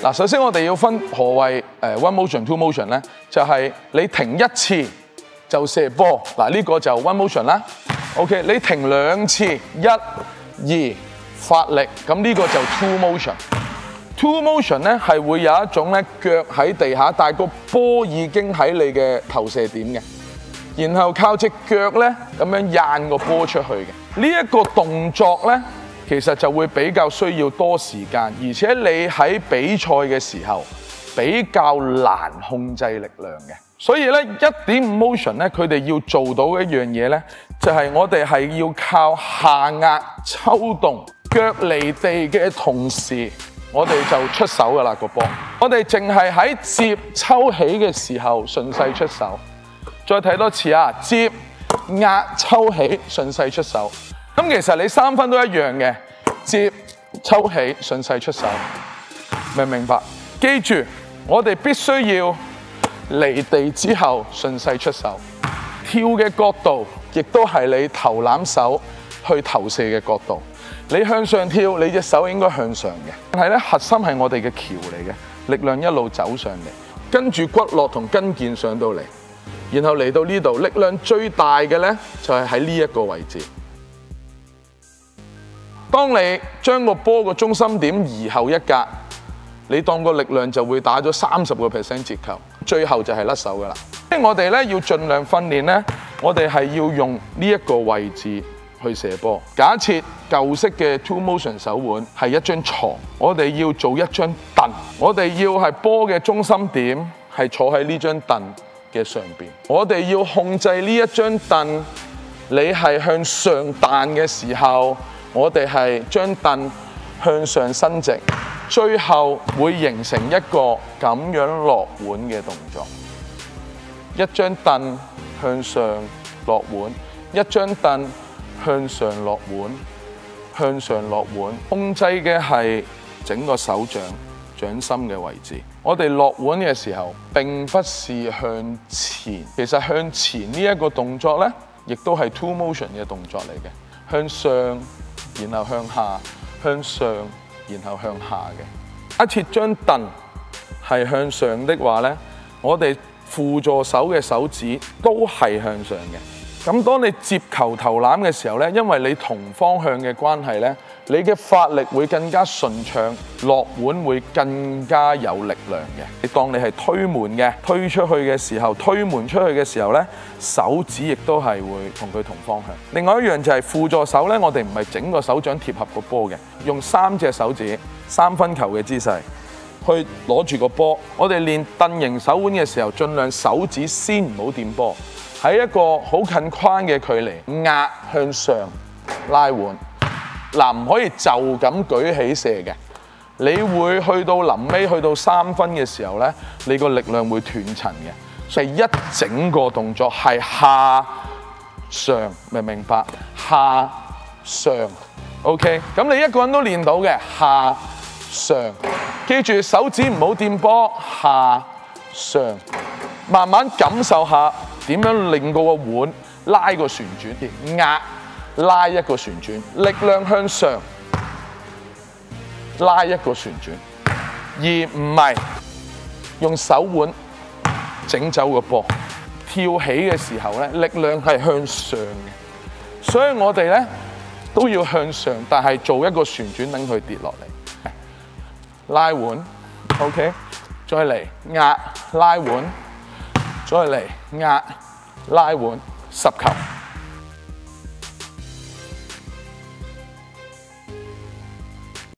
嗱，首先我哋要分何謂one motion、two motion 咧，就係你停一次就射波，嗱呢個就 one motion 啦。OK， 你停兩次，一、二發力，咁呢個就 two motion。Two motion 咧係會有一種咧腳喺地下，但係個波已經喺你嘅投射點嘅，然後靠隻腳咧咁樣掗個波出去嘅。呢一個動作咧，其實就會比較需要多時間，而且你喺比賽嘅時候比較難控制力量嘅。所以咧1.5 motion咧，佢哋要做到一樣嘢咧，就係我哋係要靠下壓抽動，腳離地嘅同時，我哋就出手噶啦個波。我哋淨係喺接抽起嘅時候順勢出手。再睇多次啊，接壓抽起順勢出手。咁其實你三分都一樣嘅，接抽起順勢出手，明唔明白？記住，我哋必須要離地之後順勢出手，跳嘅角度亦都係你投籃手去投射嘅角度。你向上跳，你隻手應該向上嘅。但係咧，核心係我哋嘅橋嚟嘅，力量一路走上嚟，跟住骨骼同跟腱上到嚟，然後嚟到呢度，力量最大嘅咧就係喺呢一個位置。當你將個波個中心點移後一格，你當個力量就會打咗30% 折扣，最後就係甩手噶啦。即係我哋咧要盡量訓練咧，我哋係要用呢一個位置去射波。假設舊式嘅 two motion 手腕係一張床，我哋要做一張凳，我哋要係波嘅中心點係坐喺呢張凳嘅上邊，我哋要控制呢一張凳，你係向上彈嘅時候，我哋係將凳向上伸直，最後會形成一個咁樣落碗嘅動作。一張凳向上落碗，一張凳向上落碗，向上落碗，控制嘅係整個手掌掌心嘅位置。我哋落碗嘅時候並不是向前，其實向前呢一個動作呢，亦都係 two motion 嘅動作嚟嘅，向上然後向下，向上然後向下嘅。假設張凳係向上的話呢，我哋輔助手嘅手指都係向上嘅。咁當你接球投籃嘅時候呢，因為你同方向嘅關係呢，你嘅發力會更加順暢，落碗會更加有力量嘅。你當你係推門嘅，推出去嘅時候，推門出去嘅時候呢，手指亦都係會同佢同方向。另外一樣就係輔助手呢，我哋唔係整個手掌貼合個波嘅，用3隻手指三分球嘅姿勢去攞住個波。我哋練凳形手腕嘅時候，盡量手指先唔好掂波。喺一個好近框嘅距離，壓向上拉碗，嗱唔可以就咁舉起射嘅，你會去到臨尾去到3分嘅時候咧，你個力量會斷層嘅，所以一整個動作係下上，明唔明白？下上 ，OK， 咁你一個人都練到嘅，下上，記住手指唔好掂波，下上，慢慢感受下。點樣令個碗拉個旋轉，壓拉一個旋轉，力量向上拉一個旋轉，而唔係用手腕整走個波。跳起嘅時候咧，力量係向上嘅，所以我哋咧都要向上，但係做一個旋轉，等佢跌落嚟。拉碗 ，OK， 再嚟壓拉碗。再嚟壓拉碗10球。